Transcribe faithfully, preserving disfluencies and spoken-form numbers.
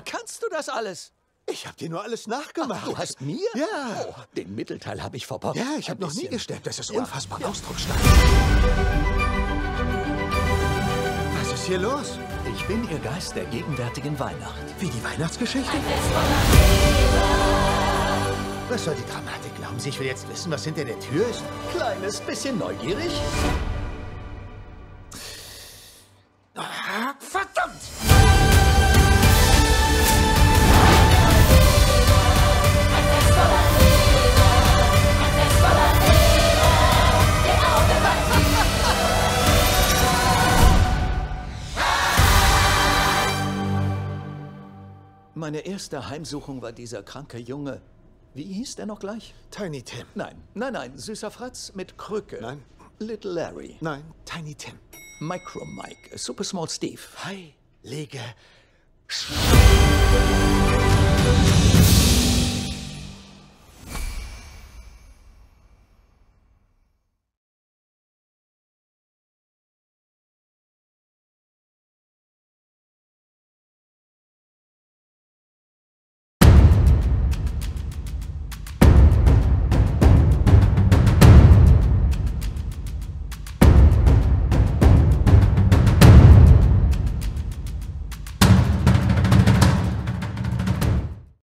kannst du das alles? Ich hab dir nur alles nachgemacht. Ach, du hast mir? Ja. Oh, den Mittelteil habe ich verbockt. Ja, ich habe Ein noch nie bisschen. gesteppt. Das ist Ja. unfassbar ausdrucksstark. Was ist hier los? Ich bin Ihr Geist der gegenwärtigen Weihnacht. Wie die Weihnachtsgeschichte? Was soll die Dramatik? Glauben Sie, ich will jetzt wissen, was hinter der Tür ist? Kleines bisschen neugierig. Ah, verdammt! Meine erste Heimsuchung war dieser kranke Junge. Wie hieß der noch gleich? Tiny Tim. Nein, nein, nein, süßer Fratz mit Krücke. Nein. Little Larry. Nein, Tiny Tim. Micro Mike. Super Small Steve. Heilige